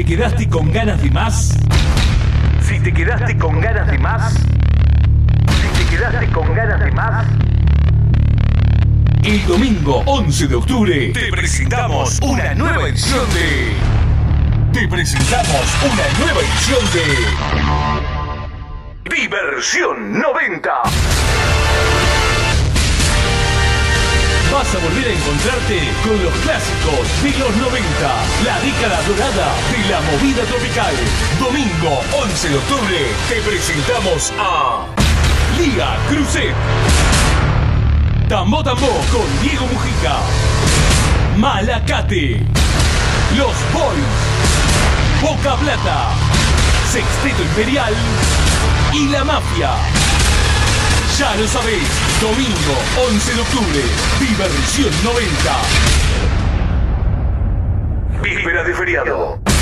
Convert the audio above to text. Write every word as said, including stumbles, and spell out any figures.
te quedaste con ganas de más, si te quedaste con ganas de más, si te quedaste con ganas de más, el domingo once de octubre te presentamos una nueva edición de... Te presentamos una nueva edición de... Diversión noventa. Vas a volver a encontrarte con los clásicos de los noventa, la década dorada de la movida tropical. Domingo once de octubre te presentamos a Lía Cruzet, Tambo Tambo con Diego Mujica, Malacate, Los Boys, Boca Plata, Sexteto Imperial y La Mafia. Ya lo sabés, domingo once de octubre, Diversión noventa. Víspera de feriado.